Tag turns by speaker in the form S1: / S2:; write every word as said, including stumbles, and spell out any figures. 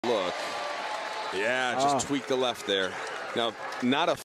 S1: Look. Yeah, just
S2: Oh.
S1: tweak the left there. Now, not a